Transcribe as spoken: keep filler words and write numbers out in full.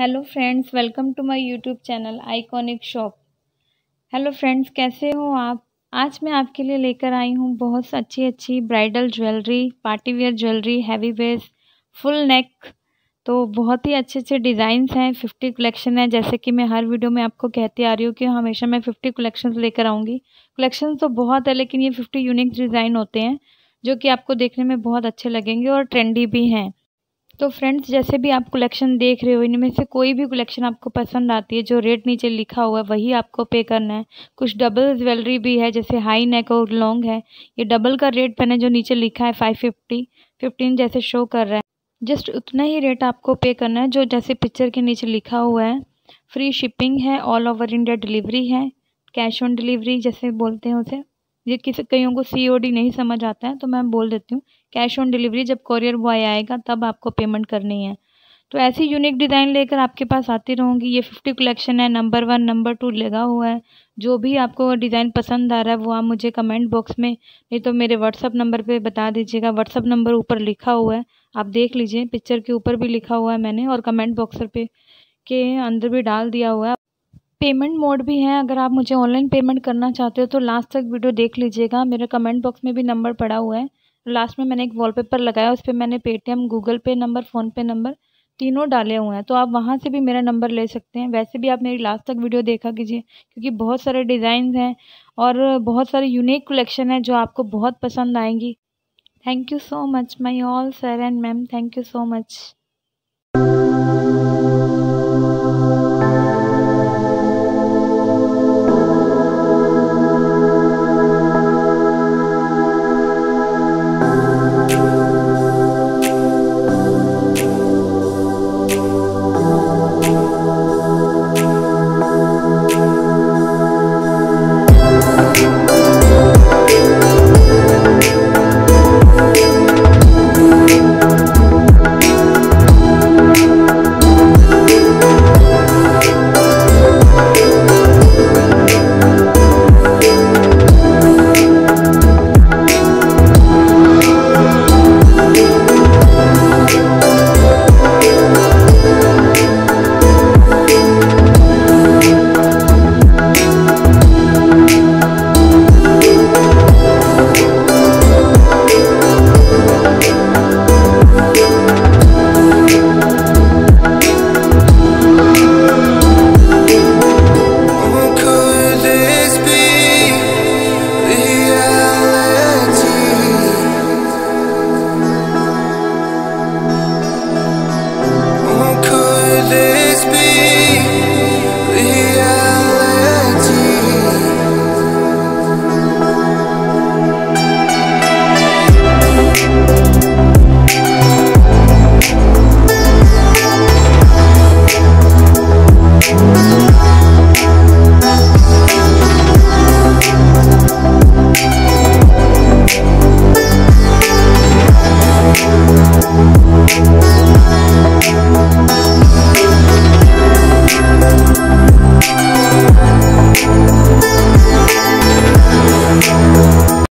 Hello friends, welcome to my YouTube channel iconic shop. Hello friends, कैसे हो आप। आज मैं आपके लिए लेकर आई हूँ बहुत अच्छी अच्छी bridal jewellery, party wear jewellery, heavy wear, full neck. तो बहुत ही अच्छे अच्छे डिज़ाइंस हैं। फिफ्टी कलेक्शन है। जैसे कि मैं हर वीडियो में आपको कहती आ रही हूँ कि हमेशा मैं फिफ्टी कलेक्शंस लेकर आऊँगी। कलेक्शन तो बहुत है, लेकिन ये फिफ्टी यूनिक डिज़ाइन होते हैं जो कि आपको देखने में बहुत अच्छे लगेंगे और ट्रेंडी भी हैं। तो फ्रेंड्स, जैसे भी आप कलेक्शन देख रहे हो, इनमें से कोई भी कलेक्शन आपको पसंद आती है, जो रेट नीचे लिखा हुआ है वही आपको पे करना है। कुछ डबल ज्वेलरी भी है, जैसे हाई नेक और लॉन्ग है। ये डबल का रेट मैंने जो नीचे लिखा है फाइव फिफ्टी फिफ्टीन जैसे शो कर रहा है, जस्ट उतना ही रेट आपको पे करना है जो जैसे पिक्चर के नीचे लिखा हुआ है। फ्री शिपिंग है, ऑल ओवर इंडिया डिलीवरी है, कैश ऑन डिलीवरी जैसे बोलते हैं उसे। ये किसी कईयों को सी ओ डी नहीं समझ आता है, तो मैं बोल देती हूँ कैश ऑन डिलीवरी। जब कोरियर बॉय आएगा तब आपको पेमेंट करनी है। तो ऐसी यूनिक डिज़ाइन लेकर आपके पास आती रहूँगी। ये फिफ्टी कलेक्शन है, नंबर वन नंबर टू लगा हुआ है। जो भी आपको डिज़ाइन पसंद आ रहा है वो आप मुझे कमेंट बॉक्स में, नहीं तो मेरे व्हाट्सअप नंबर पे बता दीजिएगा। व्हाट्सअप नंबर ऊपर लिखा हुआ है, आप देख लीजिए। पिक्चर के ऊपर भी लिखा हुआ है मैंने, और कमेंट बॉक्स पे के अंदर भी डाल दिया हुआ है। पेमेंट मोड भी है। अगर आप मुझे ऑनलाइन पेमेंट करना चाहते हो तो लास्ट तक वीडियो देख लीजिएगा। मेरे कमेंट बॉक्स में भी नंबर पड़ा हुआ है। लास्ट में मैंने एक वॉलपेपर लगाया, उस पर मैंने Paytm, Google Pay number, PhonePe number तीनों डाले हुए हैं, तो आप वहाँ से भी मेरा नंबर ले सकते हैं। वैसे भी आप मेरी लास्ट तक वीडियो देखा कीजिए, क्योंकि बहुत सारे डिज़ाइन हैं और बहुत सारे यूनिक कलेक्शन है जो आपको बहुत पसंद आएंगी। Thank you so much my all sir and ma'am, thank you so much.